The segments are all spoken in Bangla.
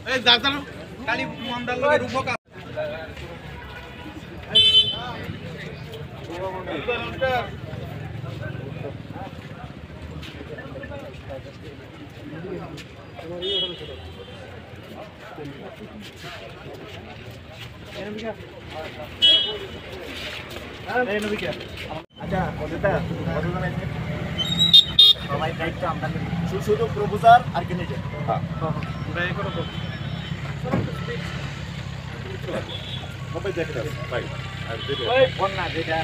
এই দাদা কালি মন্দার লোকের উপকার আচ্ছা সবাই দায়িত্ব আমরা শুধু প্রপোজাল আর কি নিজে সবাই দেখে ভাই না যেটা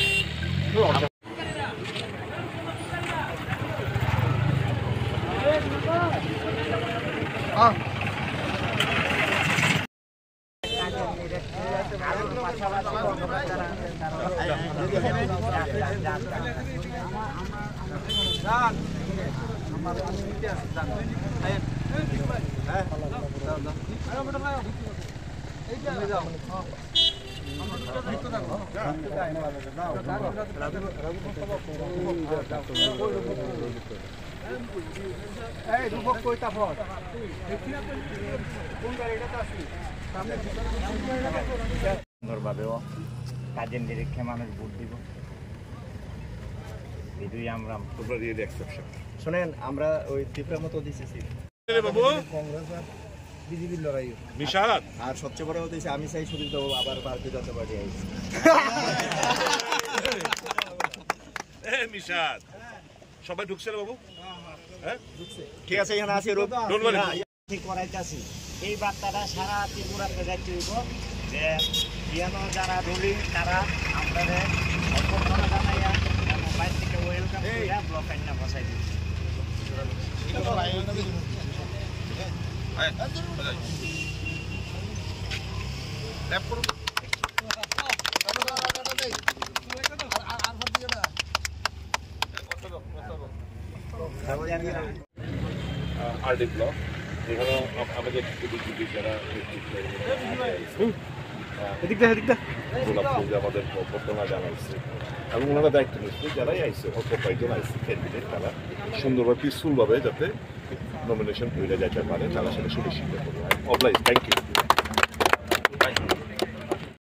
সুন্দরভাবেও কাজের নিরীক্ষে মানুষ ভোট দিব এটাই আমরা শোনেন আমরা ওই ত্রিপুরার মতো দিতেছি বিজেপির লড়াই আর সবচেয়ে বড় হতেছে আমি চাই সুদীপ দেবো আবার ভারতীয় জনতা পার্টি আইছে সবাই ঢুকছে রে বাবু হ্যাঁ ঠিক আছে এখানে আছে ঠিক করাইতেছি এই বার্তাটা সারা ত্রিপুরাতে যাইতে হইব যে যারা রুলিং তারা আপনাদের অভ্যর্থনা জানাইয়া মোবাইল থেকে ওয়েলকাম করিয়া ব্লক আইনা বসাই দিচ্ছি আরডি ব্লক এখানে আমাদের যারা আমাদের অভ্যর্থনা জানাইছে এবং ওনারা দায়িত্ব নিচ্ছে যারাই আইসে অল্প কয়েকজন আইসে ক্যান্ডিডেট তারা সুন্দরভাবে পিসফুলভাবে যাতে নমিনেশন হয়ে যেতে পারে তারা সেটা সুনিশ্চিত করবে অবলাইজ থ্যাংক ইউ